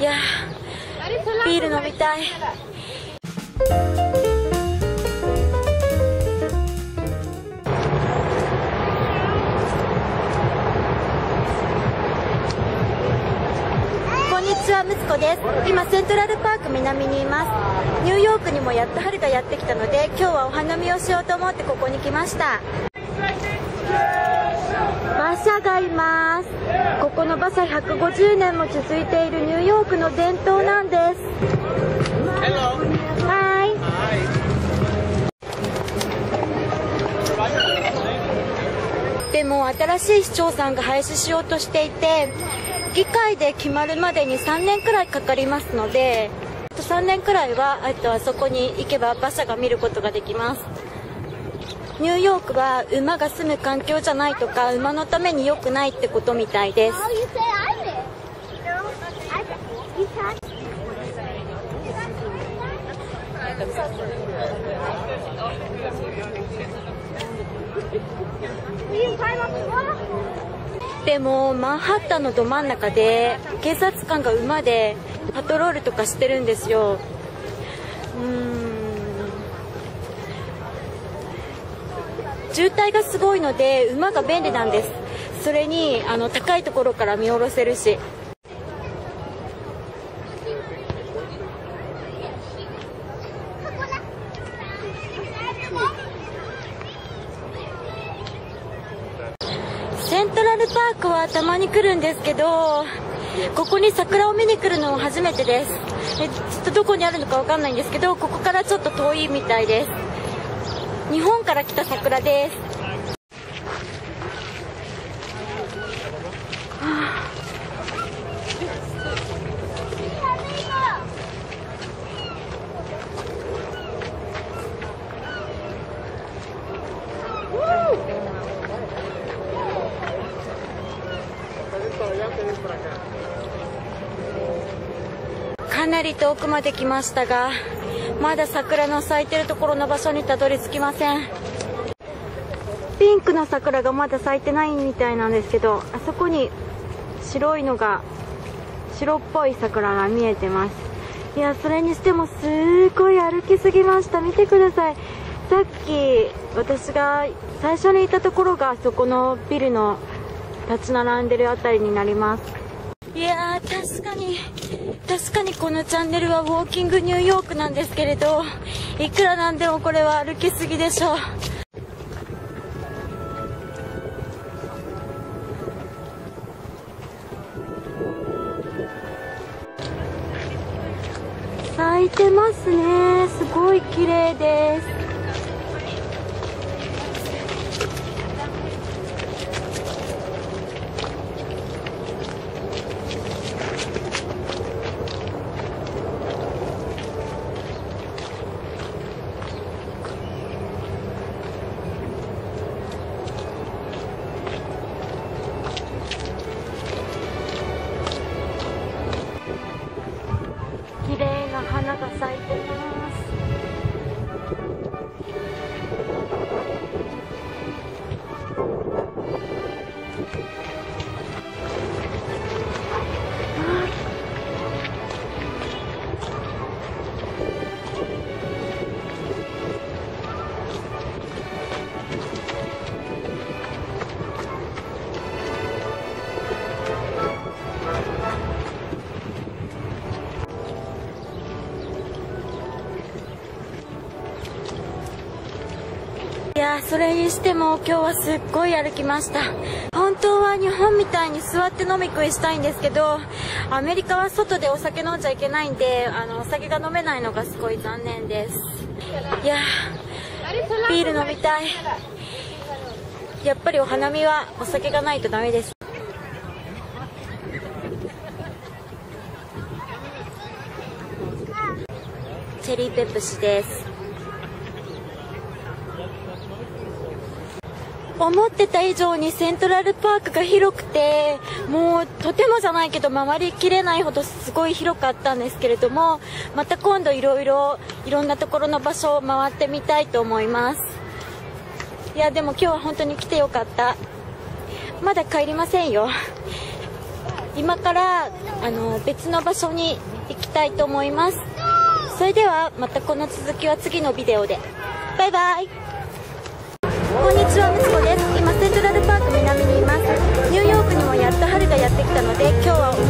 いやー、ビール飲みたい。こんにちは、むつこです。今セントラルパーク南にいます。ニューヨークにもやっと春がやってきたので、今日はお花見をしようと思ってここに来ました。馬車がいます。ここの馬車150年も続いているニューヨークの伝統なんです。はい。でも新しい市長さんが廃止しようとしていて、議会で決まるまでに3年くらいかかりますので、あと3年くらいはあそこに行けば馬車が見ることができます。ニューヨークは馬が住む環境じゃないとか、馬のために良くないってことみたいです。でもマンハッタンのど真ん中で警察官が馬でパトロールとかしてるんですよ。渋滞がすごいので馬が便利なんです。それに高いところから見下ろせるし。セントラルパークはたまに来るんですけど、ここに桜を見に来るのは初めてです。ちょっとどこにあるのかわかんないんですけど、ここからちょっと遠いみたいです。日本から来た桜です。かなり遠くまで来ましたが、まだ桜の咲いてるところの場所にたどり着きません。ピンクの桜がまだ咲いてないみたいなんですけど、あそこに白いのが、白っぽい桜が見えてます。いや、それにしてもすごい歩きすぎました。見てください。さっき私が最初にいたところがそこのビルの立ち並んでるあたりになります。いやー、確かにこのチャンネルはウォーキングニューヨークなんですけれど、いくらなんでもこれは歩きすぎでしょう。咲いてますね。すごい綺麗です。綺麗な花が咲いてます。いやー、それにしても今日はすっごい歩きました。本当は日本みたいに座って飲み食いしたいんですけど、アメリカは外でお酒飲んじゃいけないんで、お酒が飲めないのがすごい残念です。いやー、ビール飲みたい。やっぱりお花見はお酒がないとダメです。チェリーペプシです。思ってた以上にセントラルパークが広くて、もうとてもじゃないけど回りきれないほどすごい広かったんですけれども、また今度いろんなところの場所を回ってみたいと思います。いや、でも今日は本当に来てよかった。まだ帰りませんよ。 今から別の場所に行きたいと思います。それではまたこの続きは次のビデオで。バイバイ。こんにちは、息子です。今セントラルパーク南にいます。ニューヨークにもやっと春がやってきたので、今日は